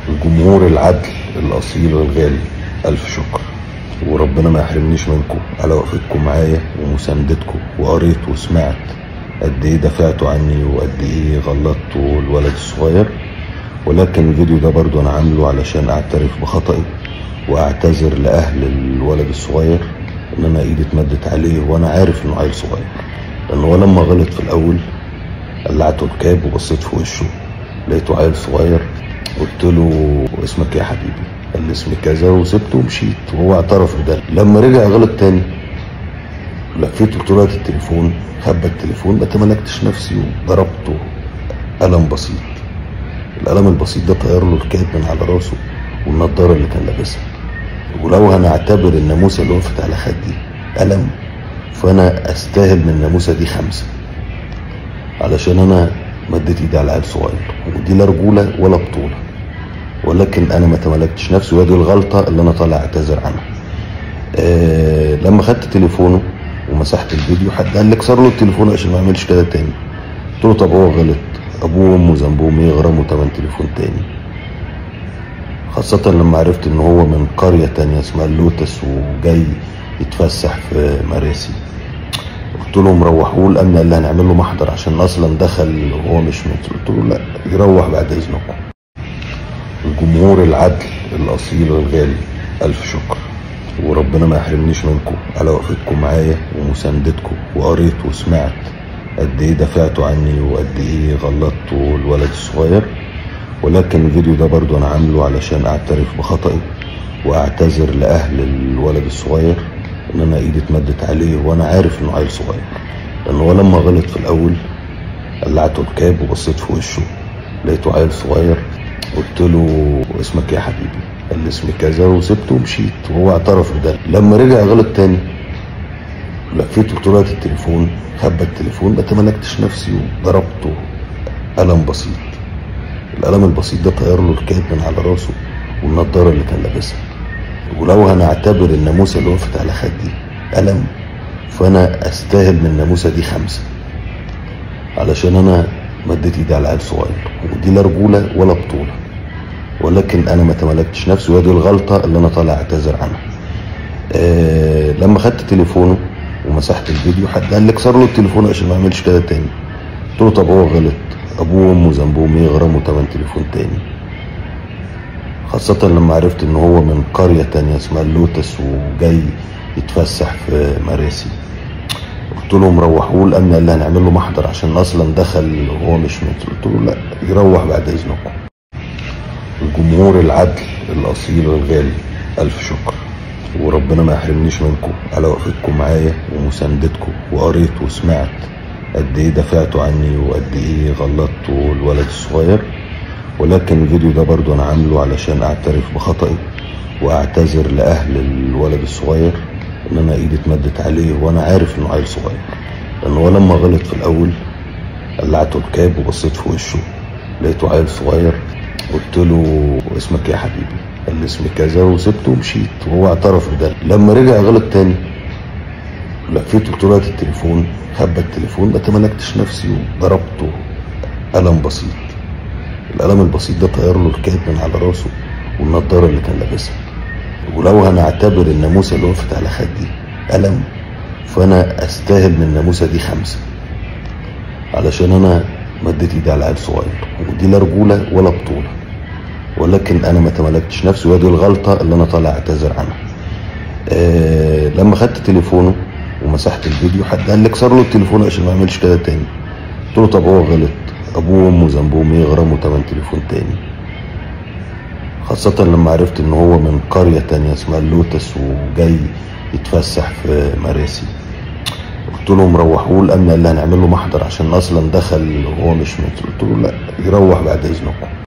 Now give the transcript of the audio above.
الجمهور العدل الأصيل والغالي، ألف شكر. وربنا ما يحرمنيش منكم على وقفتكم معايا ومساندتكم، وقريت وسمعت قد ايه دافعتوا عني وقد ايه غلطتوا الولد الصغير. ولكن الفيديو ده برضو انا عامله علشان اعترف بخطئي واعتذر لاهل الولد الصغير ان انا ايدي اتمدت عليه وانا عارف انه عيل صغير. لان هو لما غلط في الاول قلعته الكاب وبصيت في وشه لقيته عيل صغير، قلت له اسمك ايه يا حبيبي؟ قال لي اسمي كذا، وسبته ومشيت وهو اعترف بده. لما رجع غلط تاني لفيت قلت له هات التليفون، خبى التليفون، ما تملكتش نفسي وضربته قلم بسيط. القلم البسيط ده طير له الكاب من على راسه والنضاره اللي كان لابسها. ولو هنعتبر الناموسه اللي وقفت على خدي قلم، فانا استاهل من الناموسه دي 5، علشان انا مديت ايدي على عيل صغير، ودي لا رجوله ولا بطوله. ولكن انا ما تملكتش نفسي، وهي دي الغلطه اللي انا طالع اعتذر عنها. لما خدت تليفونه ومسحت الفيديو، حد قال لي اكسر له التليفون عشان ما يعملش كده تاني. قلت له طب هو غلط، ابوه وامه ذنبهم ايه يغرموا تمن تليفون تاني؟ خاصة لما عرفت ان هو من قرية تانية اسمها اللوتس وجاي يتفسح في مراسي. قلت له مروحوه، الامن قال لي هنعمل له محضر عشان اصلا دخل وهو مش متر. قلت له لا، يروح بعد اذنكم. الجمهور العدل الاصيل والغالي، الف شكر. وربنا ما يحرمنيش منكم على وقفتكم معايا ومساندتكم، وقريت وسمعت قد ايه دافعتوا عني وقد ايه غلطتوا الولد الصغير. ولكن الفيديو ده برضو انا عامله علشان اعترف بخطئي واعتذر لاهل الولد الصغير ان انا ايدي اتمدت عليه وانا عارف انه عيل صغير. لان هو لما غلط في الاول قلعته الكاب وبصيت في وشه لقيته عيل صغير، قلت له اسمك ايه يا حبيبي؟ قال لي اسمي كذا، وسبته ومشيت وهو اعترف بده. لما رجع غلط تاني لفيت قلت له هات التليفون، خبى التليفون، ما تملكتش نفسي وضربته قلم بسيط. القلم البسيط ده طير له الكاب من على راسه والنضاره اللي كان لابسها. ولو هنعتبر الناموسه اللي وقفت على خدي قلم، فانا استاهل من الناموسه دي 5، علشان انا مديت ايدي على عيل صغير، ودي لا رجوله ولا بطوله. ولكن انا ما تملكتش نفسي، وهي دي الغلطه اللي انا طالع اعتذر عنها. لما خدت تليفونه ومسحت الفيديو، حد قال لي اكسر له التليفون عشان ما يعملش كده تاني. قلت له طب هو غلط، ابوه وامه ذنبهم ايه يغرموا تمن تليفون تاني؟ خاصة لما عرفت ان هو من قرية تانية اسمها اللوتس وجاي يتفسح في مراسي. قلت له مروحوه، الامن قال لي هنعمل له محضر عشان اصلا دخل وهو مش متر. قلت له لا، يروح بعد اذنكم. الجمهور العدل الاصيل والغالي، الف شكر. وربنا ما يحرمنيش منكم على وقفتكم معايا ومساندتكم، وقريت وسمعت قد ايه دافعتوا عني وقد ايه غلطتوا الولد الصغير. ولكن الفيديو ده برضو انا عامله علشان اعترف بخطئي واعتذر لاهل الولد الصغير ان انا ايدي اتمدت عليه وانا عارف انه عيل صغير. لان هو لما غلط في الاول قلعته الكاب وبصيت في وشه لقيته عيل صغير، قلت له اسمك ايه يا حبيبي؟ قال لي اسمي كذا، وسبته ومشيت وهو اعترف بده. لما رجع غلط تاني لفيت قلت له هات التليفون، خبى التليفون، ما تملكتش نفسي وضربته قلم بسيط. القلم البسيط ده طير له الكاب من على راسه والنضاره اللي كان لابسها. ولو هنعتبر الناموسه اللي وقفت على خدي قلم، فانا استاهل من الناموسه دي 5، علشان انا مديت ايدي على عيل صغير، ودي لا رجوله ولا بطوله. ولكن انا ما تملكتش نفسي، وهي دي الغلطه اللي انا طالع اعتذر عنها. لما خدت تليفونه ومسحت الفيديو، حد قال لي اكسر له التليفون عشان ما يعملش كده تاني. قلت له طب هو غلط، ابوه وامه ذنبهم ايه يغرموا تمن تليفون تاني؟ خاصة لما عرفت ان هو من قرية تانية اسمها اللوتس وجاي يتفسح في مراسي. قلت له مروحوه، الامن قال لي هنعمل له محضر عشان اصلا دخل وهو مش متر. قلت له لا، يروح بعد اذنكم.